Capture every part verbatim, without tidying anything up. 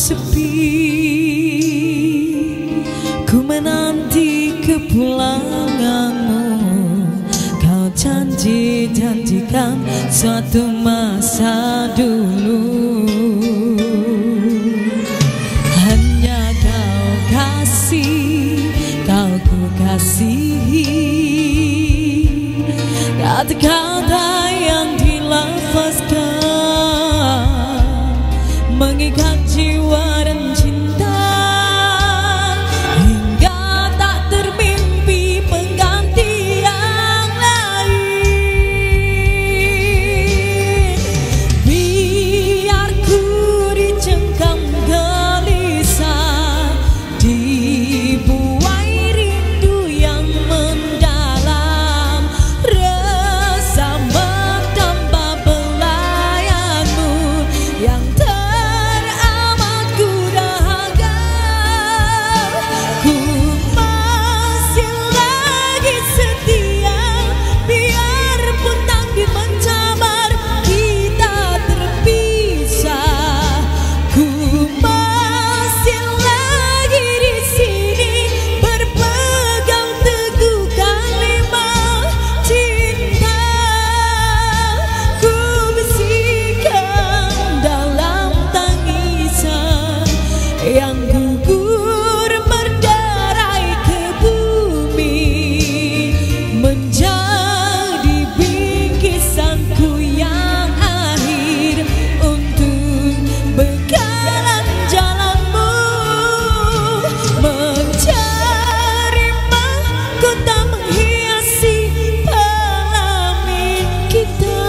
sepi, ku menanti kepulanganmu. Kau janji-janjikan suatu masa dulu, hanya kau kasih, kau ku kasihi. Kata-kata yang dilafazkan mengikat jiwa dan cinta, hingga tak termimpi pengganti yang lain. Biar ku dicengkam gelisah, dibuai rindu yang mendalam, rasa menambah belayanmu yang teramat ku dahaga. Ku masih lagi setia, biarpun takdir mencabar kita terpisah. Ku masih lagi di sini berpegang teguh kalimat cinta. Ku bisikan dalam tangisan yang gugur berderai ke bumi, menjadi bingkisanku yang akhir untuk bekalan jalanmu. Mencari mahkota menghiasi pelamin kita.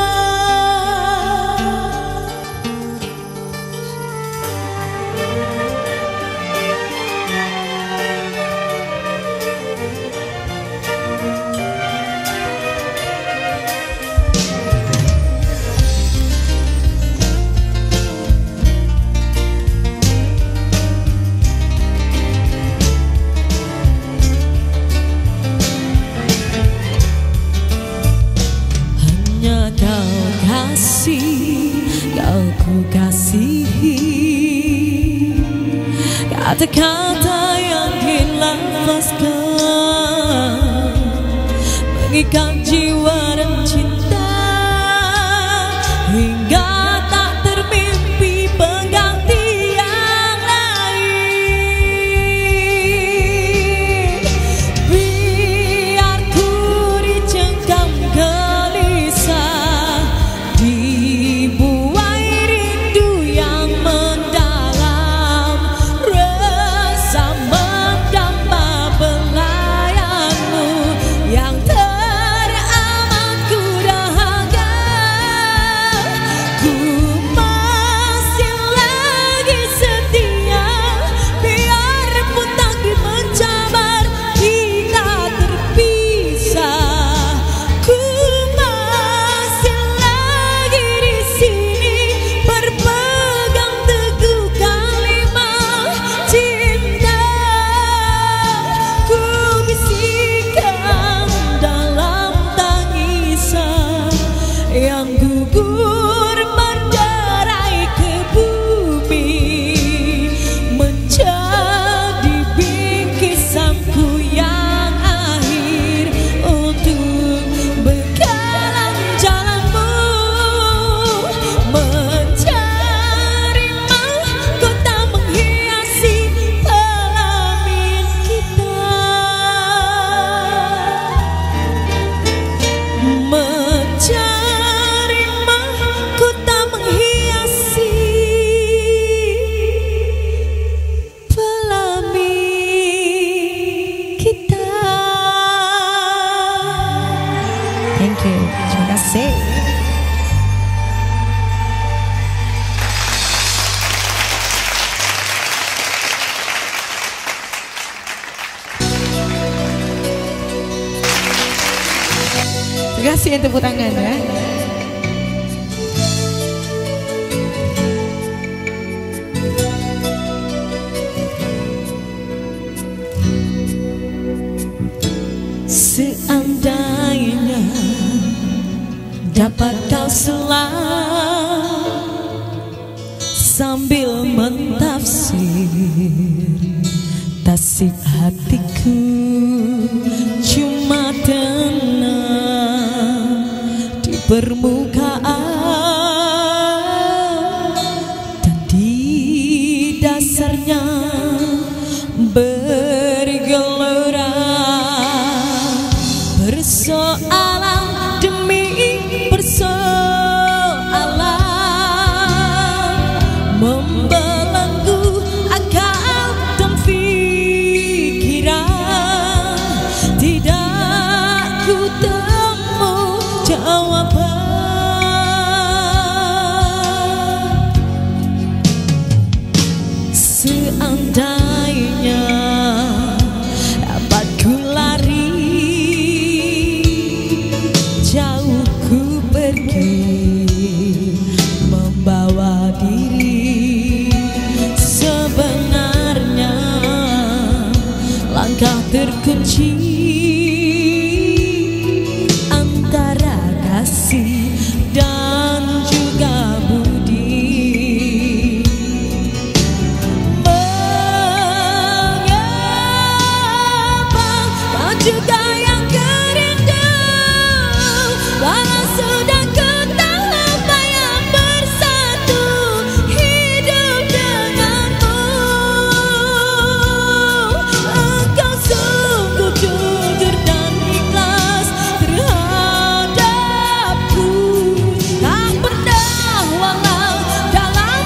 Hanya kau kasih, kau ku kasihi. Kata-kata yang dilafazkan mengikat jiwa dan cinta, hingga tak termimpi pengganti yang lain. Biar ku dicengkam gelisah, dibuai rindu yang mendalam, rasa mendamba belayanmu yang teramat ku dahaga. Ku masih lagi setia, biarpun takdir mencabar kita terpisah. Ku masih lagi di sini berpegang teguh kalimat cinta. Ku bisikan dalam tangisan yang gugur berderai ke bumi, menjadi bingkisanku yang akhir untuk bekalan jalanmu. Mencari mahkota menghiasi pelamin kita. Mencari mahkota menghiasi pelamin kita. Thank you. Terima kasih. Terima kasih tepuk tangan ya. Seandainya dapat kau selalu sambil mentafsir tasik hatiku cuma tenang di permukaan dan di dasarnya bergelora persoalan demi persoalan membelenggu akal dan pikiran, tidak ku temu jawaban. Seandainya dapat ku lari jauh, ku pergi membawa diri, sebenarnya langkah terkunci antara kasih dan juga budi. Mengapa kau juga yang kerindu, walau sudah ku tahu apa yang bersatu hidup denganmu. Engkau sungguh jujur dan ikhlas terhadapku, tak pernah walau dalam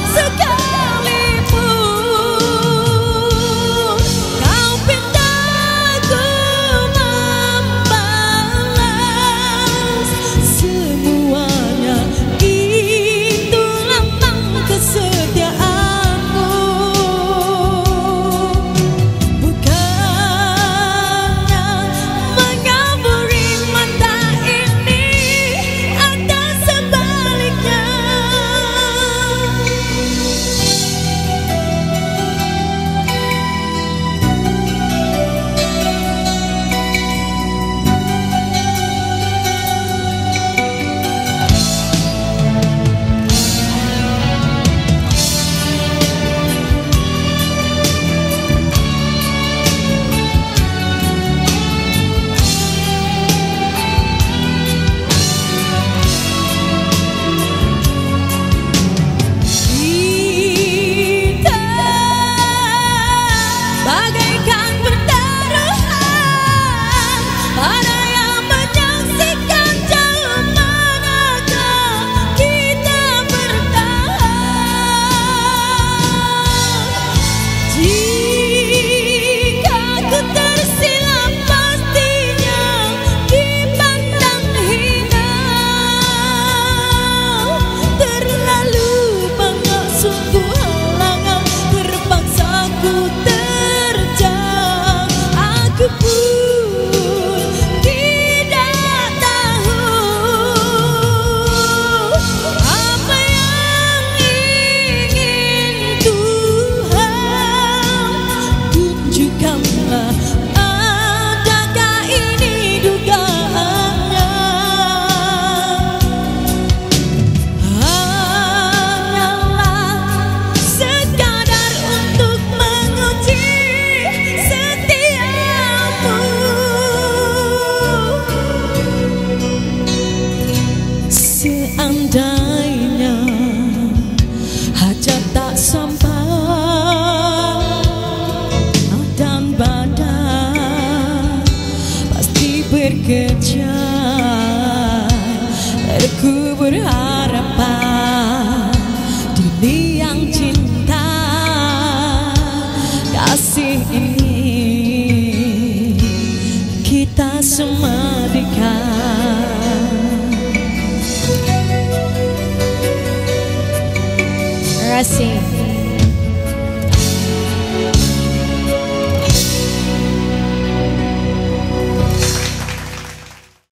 sekalipun kau pinta ku membalas semuanya. Itu lambang kesetiaanmu, bukannya mengaburi mata ini atau sebaliknya. Kita bagaikan bertaruhan, ada yang menyaksikan jauh manakah kita bertahan. Jika ku tersilap pastinya dipandang hina, terlalu bangga sungguh halangan terpaksa ku terjang. Aku pun tidak tahu apa yang ingin Tuhan tunjukkanlah. Adakah ini dugaannya? Hanyalah sekadar untuk menguji setiamu. Seandainya hajat tak sampai dan badan pasti berkejar, terkubur harapan di liang cinta. Kasih ini kita semadikan. Terima kasih.